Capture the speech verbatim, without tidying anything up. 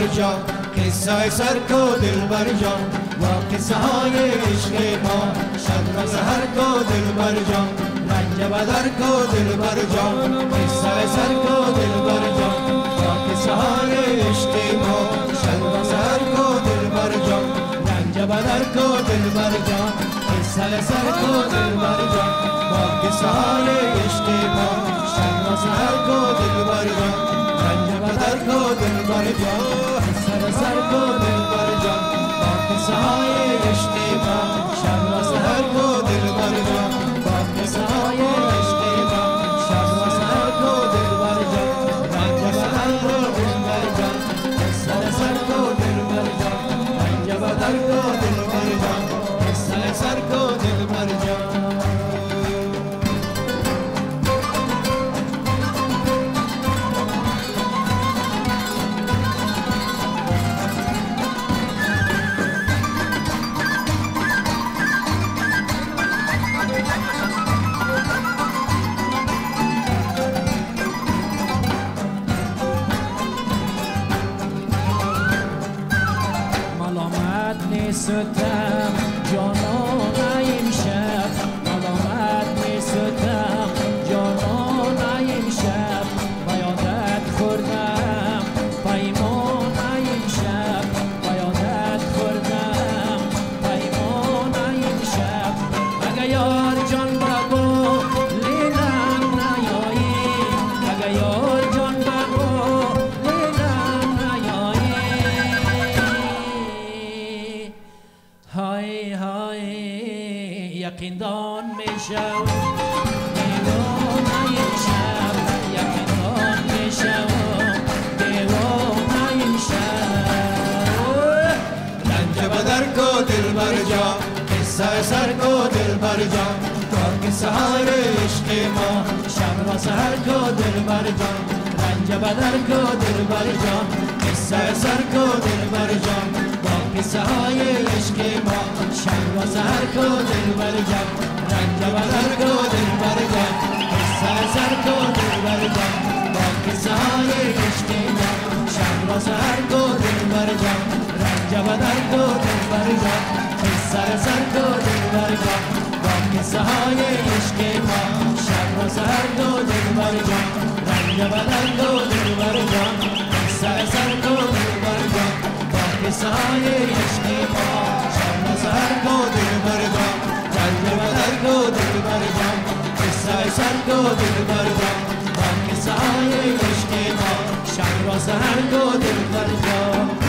جا قصه سر کو دل بر جا با قصه های عشق ما شب و سحر کو دل بر جا رنج بدر کو دل بر جا قصه سر کو دل بر جا با قصه های عشق ما شب و سحر کو دل بر جا رنج بدر کو دل بر جا قصه سر کو دل بر جا با قصه های عشق ما شب و سحر کو دل بر جا رنج بدر کو دل بر جا قصه سر کو دل بر جا با قصه های عشق ما شب و سحر کو دل بر جا با قصه های عشق ما شب و سحر کو دل بر جا رنج بدر کو دل بر جا قصه سر کو دل بر جا رنج بدر کو دل بر جا قصه سر کو دل بر جا ستم جانان امشب ملامت می ستم جانان امشب بیادت خوردم پیمان امشب بیادت خوردم پیمان امشب اگه یار جان بگو لیلم نیایی اگه یار جان بگو لیلم نیایی های های یقیندان میشم دیوانه امشب یقیندان میشم دیوانه امشب رنج بدر کو دل بر جا قصه سر کو دل بر جا تا قصه های عشق ما شب و سحر کو دل بر جا رنج بدر کو دل بر جا قصه سر کو دل بر جا قصه های عشق ما شب و سحر کو دل بر جا رنج بدر کو دل بر جا قصه سر کو دل بر جا با قصه های عشق ما شب و سحر کو دل بر جا رنج بدر کو دل بر جا قصه سر کو دل بر جا با قصه های عشق ما شب و سحر کو دل بر جا رنج بدر کو دل بر جا قصه سر کو دل بر جا قصه های عشق ما شب و سحر کو دل بر جا رنج بدر کو دل بر جا قصه سر کو دل بر جا با قصه های عشق ما شب و سحر کو دل بر جا